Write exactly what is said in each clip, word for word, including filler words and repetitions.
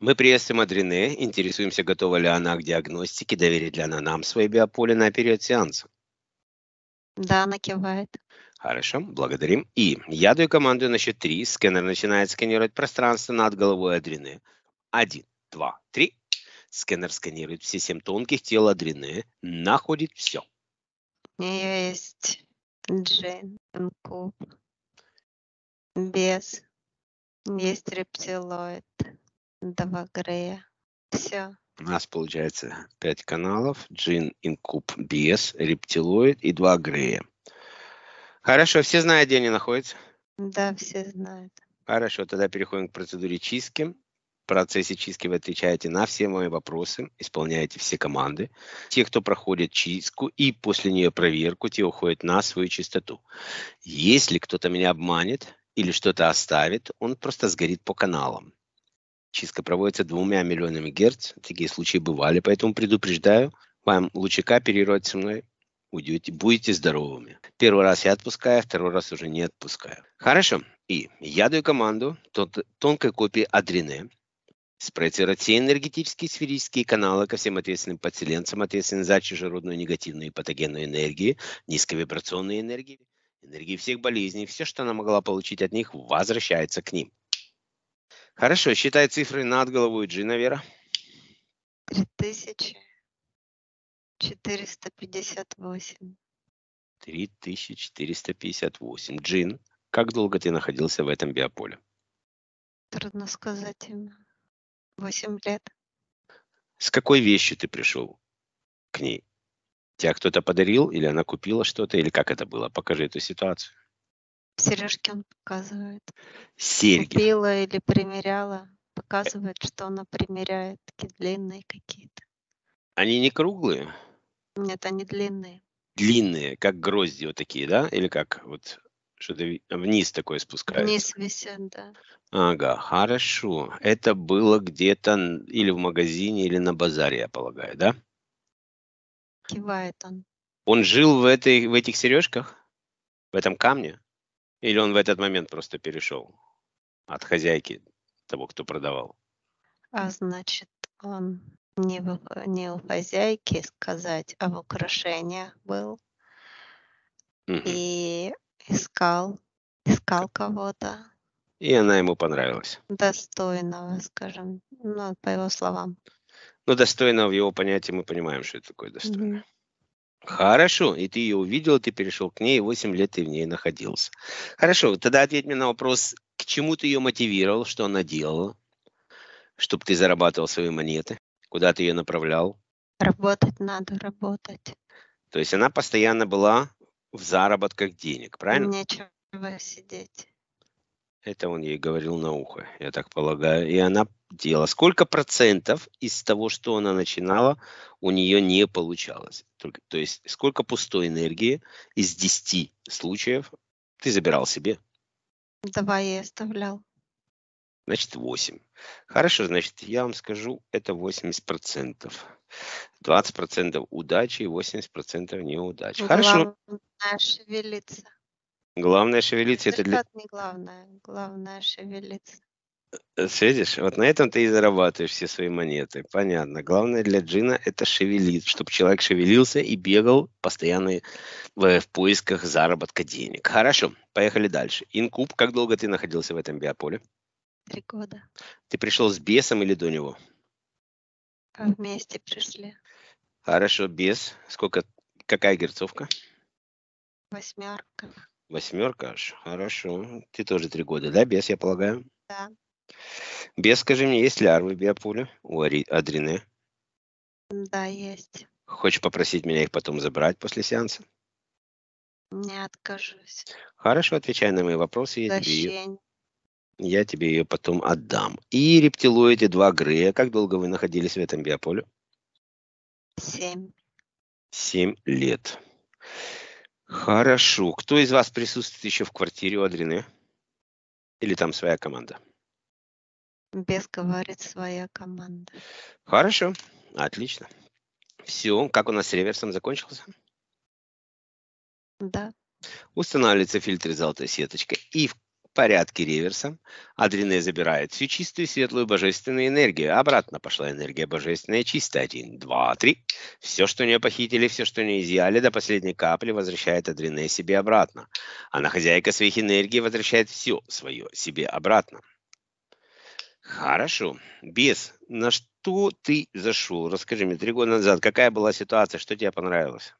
Мы приветствуем Адрене, интересуемся, готова ли она к диагностике, доверит ли она нам свои биополе на период сеанса. Да, она кивает. Хорошо, благодарим. И я даю команду на счет три. Сканер начинает сканировать пространство над головой Адрене. Один, два, три. Сканер сканирует все семь тонких тел Адрене, находит все. У нее есть джин, инкуб, бес, есть рептилоид, два грея. Все. У нас получается пять каналов. Джин, инкуб, бес, рептилоид и два грея. Хорошо, все знают, где они находятся? Да, все знают. Хорошо, тогда переходим к процедуре чистки. В процессе чистки вы отвечаете на все мои вопросы, исполняете все команды. Те, кто проходит чистку и после нее проверку, те уходят на свою чистоту. Если кто-то меня обманет или что-то оставит, он просто сгорит по каналам. Чистка проводится двумя миллионами герц. Такие случаи бывали, поэтому предупреждаю, вам лучше кооперировать со мной. Уйдете, будете здоровыми. Первый раз я отпускаю, второй раз уже не отпускаю. Хорошо. И я даю команду тон- тонкой копии Адрене спроецировать все энергетические сферические каналы ко всем ответственным подселенцам, ответственным за чужеродную негативную и патогенную энергию, низковибрационные энергии, энергии всех болезней, все, что она могла получить от них, возвращается к ним. Хорошо, считай цифры над головой Джина, Вера. Три тысячи четыреста пятьдесят восемь. три тысячи четыреста пятьдесят восемь. Джин, как долго ты находился в этом биополе? Трудно сказать имя. Восемь лет. С какой вещью ты пришел к ней? Тебя кто-то подарил, или она купила что-то, или как это было? Покажи эту ситуацию. Сережки он показывает. Серьги. Купила или примеряла. Показывает, что она примеряет. Такие длинные какие-то. Они не круглые? Нет, они длинные. Длинные, как грозди вот такие, да? Или как вот что-то ви- вниз такое спускается? Вниз висят, да. Ага, хорошо. Это было где-то н- или в магазине, или на базаре, я полагаю, да? Кивает он. Он жил в, этой, в этих сережках? В этом камне? Или он в этот момент просто перешел от хозяйки, того, кто продавал? А значит, он не, в, не у хозяйки сказать, а в украшениях был. Мгм. И искал, искал кого-то И она ему понравилась. достойного, скажем, ну, по его словам. Ну, достойно в его понятии мы понимаем, что это такое достойно. Мгм. Хорошо, и ты ее увидел, ты перешел к ней, и восемь лет ты в ней находился. Хорошо, тогда ответь мне на вопрос, к чему ты ее мотивировал, что она делала, чтобы ты зарабатывал свои монеты, куда ты ее направлял. Работать надо, работать. То есть она постоянно была в заработках денег, правильно? Нечего сидеть. Это он ей говорил на ухо, я так полагаю. И она делала. Сколько процентов из того, что она начинала, у нее не получалось? Только, то есть сколько пустой энергии из десяти случаев ты забирал себе? Давай я оставлял. Значит, восемь. Хорошо, значит, я вам скажу, это восемьдесят процентов. двадцать процентов удачи и восемьдесят процентов неудачи. Хорошо. Главное шевелиться. Главное шевелиться. Это для... Результат не главное. Главное шевелиться. Э, Видишь, вот на этом ты и зарабатываешь все свои монеты. Понятно. Главное для Джина это шевелить, чтобы человек шевелился и бегал постоянно в, в поисках заработка денег. Хорошо, поехали дальше. Инкуб, как долго ты находился в этом биополе? Три года. Ты пришел с бесом или до него? А вместе пришли. Хорошо, бес. Сколько, какая герцовка? Восьмерка. Восьмерка аж. Хорошо. Ты тоже три года, да, бес, я полагаю? Да. Бес, скажи мне, есть лярвы в биополе у Ари- Адрене? Да, есть. Хочешь попросить меня их потом забрать после сеанса? Не откажусь. Хорошо, отвечай на мои вопросы, я тебе ее, Прощение. я тебе ее потом отдам. И рептилоиды два Грея. Как долго вы находились в этом биополе? Семь. Семь лет. Хорошо. Кто из вас присутствует еще в квартире у Адрене? Или там своя команда? Без говорит своя команда. Хорошо. Отлично. Все. Как у нас с реверсом закончился? Да. Устанавливается фильтр золотой сеточкой. И в порядке реверса Адрене забирает всю чистую, светлую, божественную энергию. Обратно пошла энергия божественная, чистая. Один, два, три. Все, что у нее похитили, все, что у нее изъяли, до последней капли возвращает Адрене себе обратно. Она, хозяйка своих энергий, возвращает все свое себе обратно. Хорошо. Бес, на что ты зашел? Расскажи мне, три года назад, какая была ситуация, что тебе понравилось?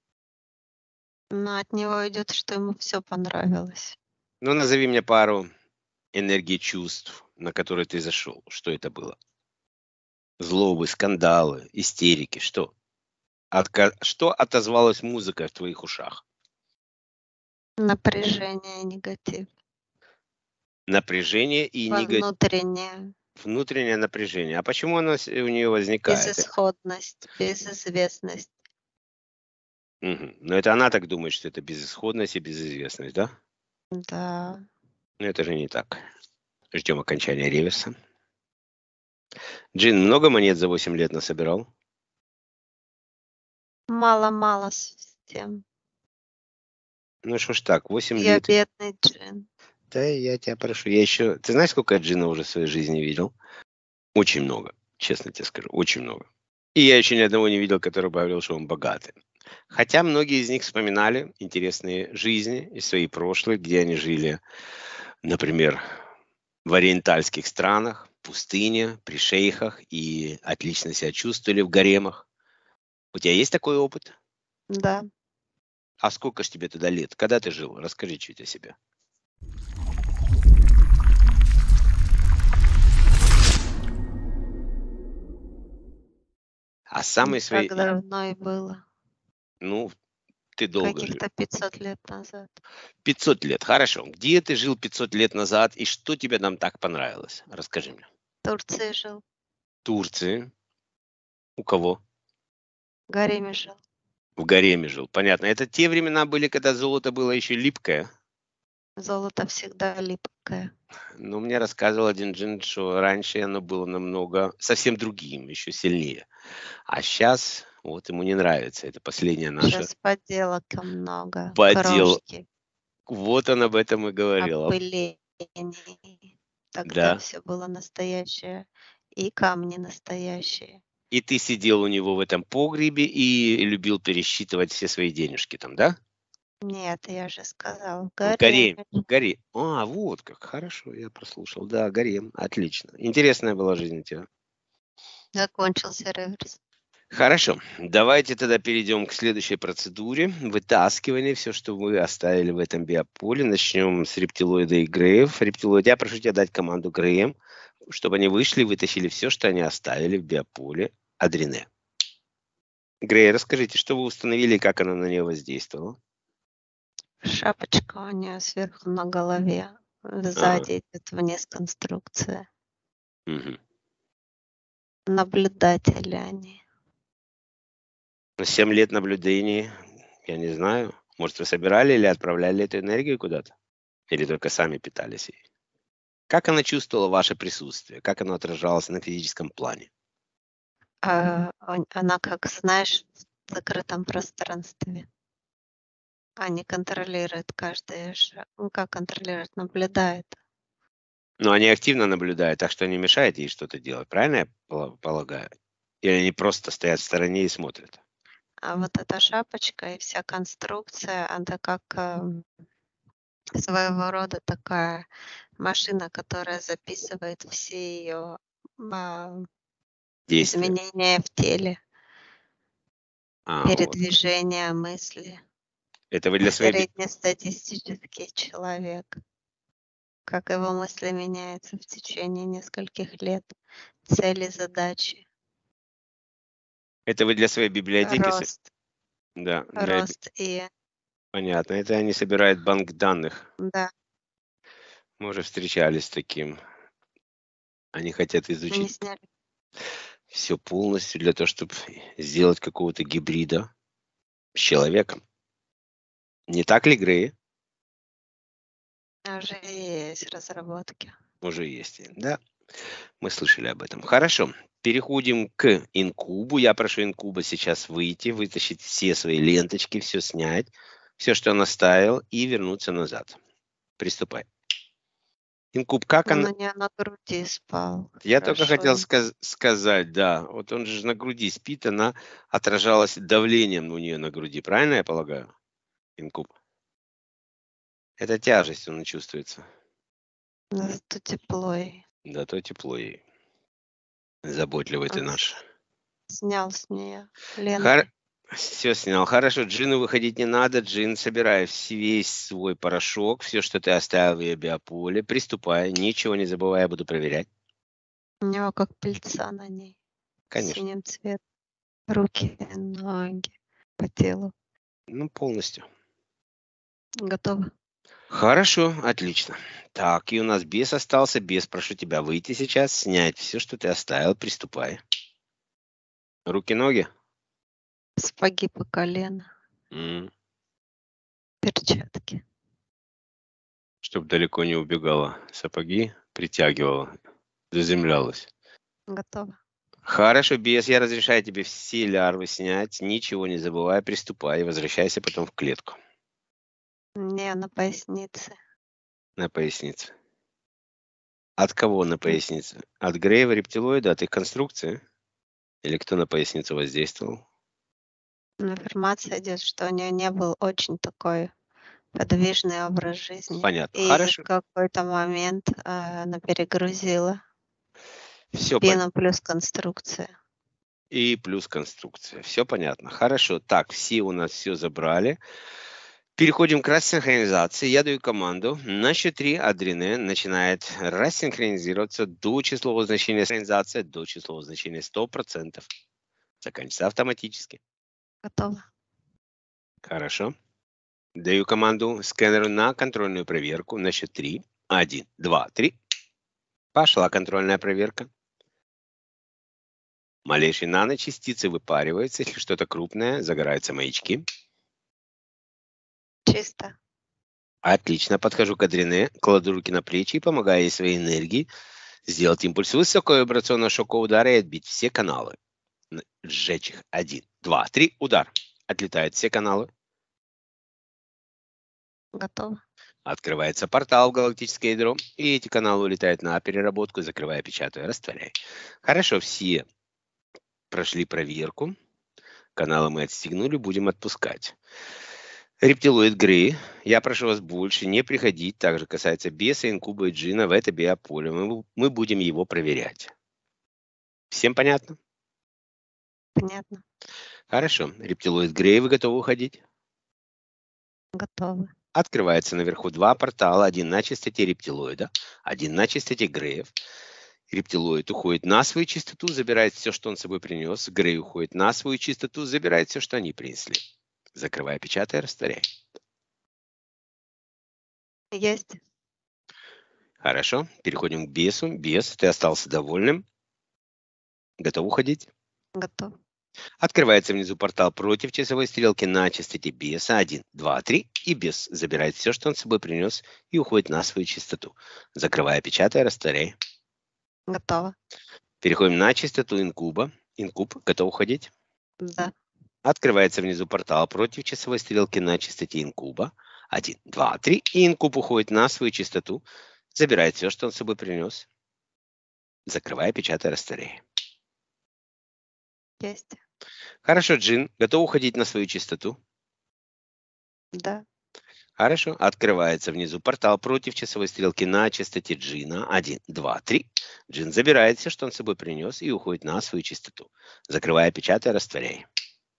Но от него идет, что ему все понравилось. Ну, назови мне пару энергий чувств, на которые ты зашел. Что это было? Злобы, скандалы, истерики, что? Отка- Что отозвалась музыка в твоих ушах? Напряжение, негатив. Напряжение и негатив. Внутреннее. Внутреннее напряжение. А почему оно с- у нее возникает? Безысходность, безызвестность. Мгм. Но это она так думает, что это безысходность и безызвестность, да? Да. Но это же не так. Ждем окончания реверса. Джин, много монет за восемь лет насобирал? Мало-мало совсем. Ну что ж так, восемь Я лет. бедный джин. Да, я тебя прошу. Я еще... Ты знаешь, сколько я джина уже в своей жизни видел? Очень много. Честно тебе скажу, очень много. И я еще ни одного не видел, который бы говорил, что он богатый. Хотя многие из них вспоминали интересные жизни из своей прошлой, где они жили, например, в ориентальских странах, в пустыне, при шейхах и отлично себя чувствовали в гаремах. У тебя есть такой опыт? Да. А сколько ж тебе туда лет? Когда ты жил? Расскажи чуть о себе. А самые Не свои... так давно и было. Ну, ты долго жил. Каких-то пятьсот лет назад. пятьсот лет, хорошо. Где ты жил пятьсот лет назад и что тебе там так понравилось? Расскажи мне. В Турции жил. Турции. У кого? В гареме жил. В гареме жил. Понятно. Это те времена были, когда золото было еще липкое. Золото всегда липкое. Но мне рассказывал один джин, что раньше оно было намного совсем другим, еще сильнее. А сейчас вот ему не нравится. Это последняя наша Сейчас подделок много. поддел. Крошки, Вот он об этом и говорил. опылений. Тогда Да. все было настоящее. И камни настоящие. И ты сидел у него в этом погребе и любил пересчитывать все свои денежки там, да? Нет, я же сказал, в В гареме. гареме. Гарем. А, вот как. Хорошо, я прослушал. Да, гарем. Отлично. Интересная была жизнь у тебя. Закончился реверс. Хорошо. Давайте тогда перейдем к следующей процедуре. Вытаскивание. Все, что вы оставили в этом биополе. Начнем с рептилоида и греев. Рептилоид, я прошу тебя дать команду греем, чтобы они вышли и вытащили все, что они оставили в биополе Адрене. Грей, расскажите, что вы установили и как она на нее воздействовала? Шапочка у нее сверху на голове. Сзади идет вниз конструкция. Мгм. Наблюдатели они. Семь лет наблюдений, я не знаю. Может, вы собирали или отправляли эту энергию куда-то? Или только сами питались ей? Как она чувствовала ваше присутствие? Как оно отражалось на физическом плане? А, он- она, как знаешь, в закрытом пространстве. Они контролируют каждый шаг. Ну, как контролируют, наблюдают. Ну, они активно наблюдают, так что не мешает ей что-то делать, правильно я пол- полагаю? Или они просто стоят в стороне и смотрят? А вот эта шапочка и вся конструкция, она как эм, своего рода такая машина, которая записывает все ее Действия. изменения в теле, А, вот. передвижения мысли. Это вы для своей... би- Среднестатистический человек. Как его мысли меняются в течение нескольких лет. Цели, задачи, Это вы для своей библиотеки... с- рост, Да, для... би- рост и понятно. Это они собирают банк данных. да, Мы уже встречались с таким. Они хотят не изучить сняли. все полностью для того, чтобы сделать какого-то гибрида с человеком. Не так ли, Грей? Уже есть разработки. Уже есть. Да, мы слышали об этом. Хорошо. Переходим к инкубу. Я прошу инкуба сейчас выйти, вытащить все свои ленточки, все снять, все, что он оставил, и вернуться назад. Приступай. Инкуб, как Он она... у нее на груди спал. Я только Хорошо. хотел сказ- сказать, да. Вот он же на груди спит, она отражалась давлением у нее на груди. Правильно я полагаю? Инкуб. Это тяжесть, он чувствуется. Зато тепло ей. Да, то тепло ей. Заботливый ты Он наш. с- снял с нее Хар... ленту. Все снял. Хорошо, Джину выходить не надо. Джин, собирай вс- весь свой порошок, все, что ты оставил в ее биополе. Приступай, ничего не забывай, я буду проверять. У него как пыльца на ней. Конечно. Синим цветом. Руки, ноги по телу. Ну, полностью. Готово. Хорошо, отлично. Так, и у нас бес остался. Бес, прошу тебя выйти сейчас, снять все, что ты оставил. Приступай. Руки-ноги. Сапоги по колено. М, Перчатки. Чтоб далеко не убегала. Сапоги притягивала. Заземлялась. Готово. Хорошо, бес, я разрешаю тебе все лярвы снять. Ничего не забывай, приступай. И возвращайся потом в клетку. Не, на пояснице. На пояснице. От кого на пояснице? От Грейва рептилоида, от их конструкции? Или кто на поясницу воздействовал? Информация идет, что у нее не был очень такой подвижный образ жизни. Понятно. И Хорошо. в какой-то момент э, она перегрузила Все понятно. спину плюс конструкция. И плюс конструкция. Все понятно. Хорошо. Так, все у нас все забрали. Переходим к рассинхронизации. Я даю команду. На счет три адреналин начинает рассинхронизироваться до числового значения синхронизации, до числового значения сто процентов. Заканчивается автоматически. Готово. Хорошо. Даю команду скэнеру на контрольную проверку на счет три. Один, два, три. Пошла контрольная проверка. Малейшие наночастицы выпариваются. Если что-то крупное, загораются маячки. Чисто. Отлично. Подхожу к Адрене, кладу руки на плечи и помогаю ей своей энергией сделать импульс высокого вибрационного шокового удара и отбить все каналы. Н- Сжечь их. Один, два, три. Удар. Отлетают все каналы. Готово. Открывается портал в галактическое ядро, и эти каналы улетают на переработку, закрывая, печатая, растворяя. Хорошо, все прошли проверку. Каналы мы отстегнули, будем отпускать. Рептилоид Грей, я прошу вас больше не приходить, также касается беса, инкуба и джина в это биополе. Мы, мы будем его проверять. Всем понятно? Понятно. Хорошо. Рептилоид Грей, вы готовы уходить? Готово. Открывается наверху два портала, один на частоте рептилоида, один на частоте Греев. Рептилоид уходит на свою частоту, забирает все, что он с собой принес. Грей уходит на свою частоту, забирает все, что они принесли. Закрывая, печатая, растворяй. Есть. Хорошо. Переходим к бесу. Бес, ты остался довольным. Готов уходить? Готово. Открывается внизу портал против часовой стрелки на частоте беса. Один, два, три. И бес забирает все, что он с собой принес, и уходит на свою частоту. Закрывая, печатая, растворяй. Готово. Переходим на частоту инкуба. Инкуб, готов уходить? Да. Открывается внизу портал против часовой стрелки на частоте инкуба. Один, два, три. И инкуб уходит на свою частоту, забирает все, что он с собой принес. Закрывая, печатая, растворяй. Есть. Хорошо, Джин, готов уходить на свою частоту? Да. Хорошо. Открывается внизу портал против часовой стрелки на частоте Джина. Один, два, три. Джин забирает все, что он с собой принес, и уходит на свою частоту. Закрывая, печатая, растворяй.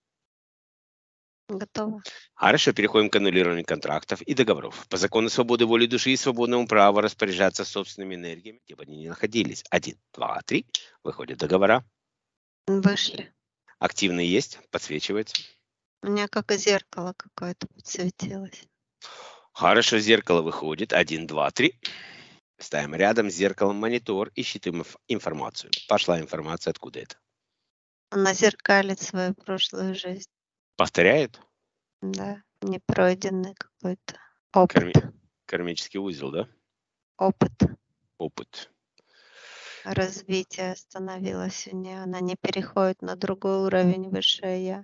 Готово. Хорошо, переходим к аннулированию контрактов и договоров. По закону свободы воли души и свободному праву распоряжаться собственными энергиями, где бы они ни находились. Один, два, три. Выходят договора. Вышли. Активные есть, подсвечивается. У меня как зеркало какое-то подсветилось. Хорошо, зеркало выходит. Один, два, три. Ставим рядом с зеркалом монитор и считаем инф- информацию. Пошла информация, откуда это. Она зеркалит свою прошлую жизнь. Повторяет? Да. Непройденный какой-то опыт. Карми- Кармический узел, да? Опыт. Опыт. Развитие остановилось у нее. Она не переходит на другой уровень высшее я.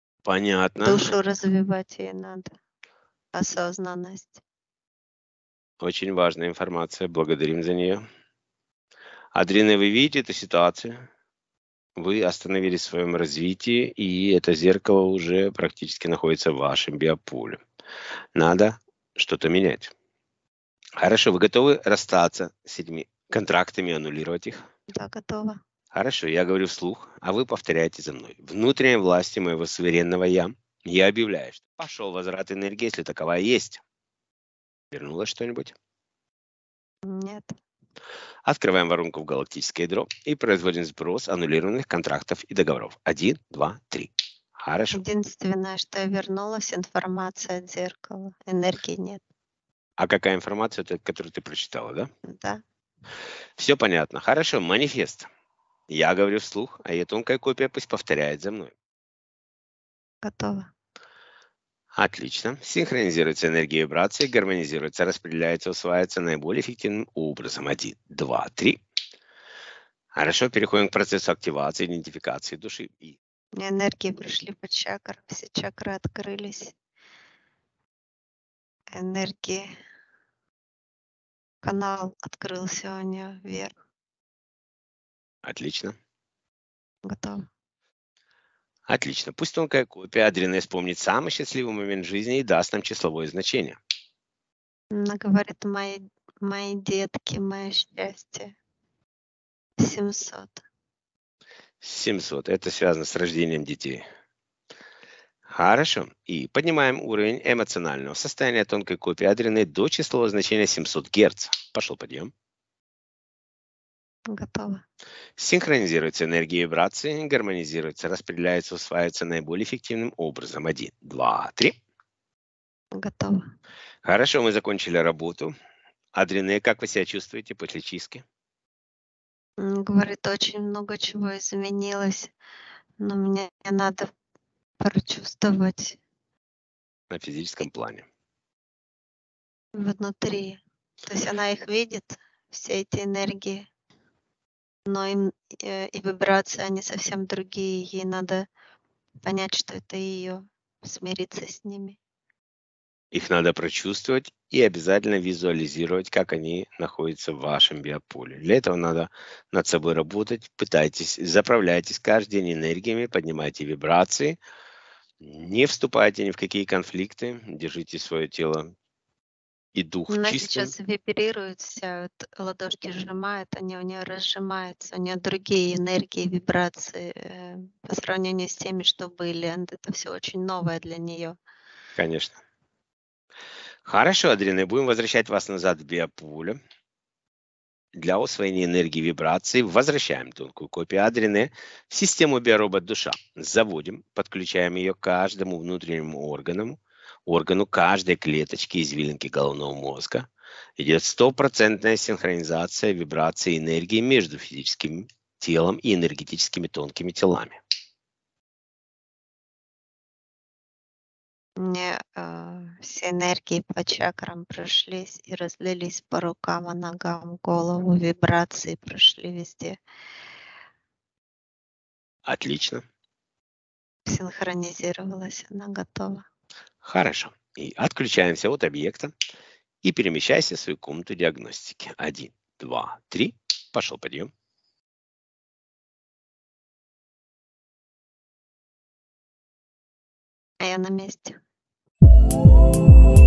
Понятно. Душу развивать ей надо. Осознанность. Очень важная информация. Благодарим за нее. Адрины, вы видите эту ситуацию? Вы остановились в своем развитии, и это зеркало уже практически находится в вашем биополе. Надо что-то менять. Хорошо, вы готовы расстаться с этими контрактами, аннулировать их? Да, готова. Хорошо, я говорю вслух, а вы повторяете за мной. Внутренней власти моего суверенного «Я» я объявляю, что пошел возврат энергии, если таковая есть. Вернулось что-нибудь? Нет. Открываем воронку в галактическое ядро и производим сброс аннулированных контрактов и договоров. Один, два, три. Хорошо. Единственное, что я вернулась, информация от зеркала. Энергии нет. А какая информация, это, которую ты прочитала, да? Да. Все понятно. Хорошо, манифест. Я говорю вслух, а ее тонкая копия пусть повторяет за мной. Готова. Отлично. Синхронизируется энергия вибрации, гармонизируется, распределяется, усваивается наиболее эффективным образом. Один, два, три. Хорошо, переходим к процессу активации, идентификации души. И Энергии пришли по чакрам, все чакры открылись. Энергии. Канал открылся у нее вверх. Отлично. Готово. Отлично. Пусть тонкая копия Адрины вспомнит самый счастливый момент жизни и даст нам числовое значение. Она говорит, мои, мои детки, мое счастье. семьсот. семьсот. Это связано с рождением детей. Хорошо. И поднимаем уровень эмоционального состояния тонкой копии Адрины до числового значения семьсот Гц. Пошел подъем. Готово. Синхронизируется энергия вибрации, гармонизируется, распределяется, усваивается наиболее эффективным образом. Один, два, три. Готово. Хорошо, мы закончили работу. Адрины, как вы себя чувствуете после чистки? М, Говорит, очень много чего изменилось, но мне надо прочувствовать На физическом плане. внутри. То есть она их видит, все эти энергии, но им э, и вибрации, они совсем другие. Ей надо понять, что это ее, смириться с ними. Их надо прочувствовать и обязательно визуализировать, как они находятся в вашем биополе. Для этого надо над собой работать. Пытайтесь, заправляйтесь каждый день энергиями, поднимайте вибрации, не вступайте ни в какие конфликты, держите свое тело и дух Она чистым. сейчас вибрирует вся, вот ладошки сжимает, они у нее разжимаются, у нее другие энергии, вибрации э, по сравнению с теми, что были. Это все очень новое для нее. Конечно. Хорошо, Адрина, будем возвращать вас назад в биополе. Для усвоения энергии вибраций возвращаем тонкую копию Адрины в систему биоробот душа. Заводим, подключаем ее к каждому внутреннему органу, органу каждой клеточки извилинки головного мозга. Идет стопроцентная синхронизация вибраций энергии между физическим телом и энергетическими тонкими телами. Мне э, все энергии по чакрам прошлись и разлились по рукам и ногам, голову, вибрации прошли везде. Отлично. Синхронизировалась, она готова. Хорошо. И отключаемся от объекта и перемещайся в свою комнату диагностики. Один, два, три. Пошел подъем. А я на месте.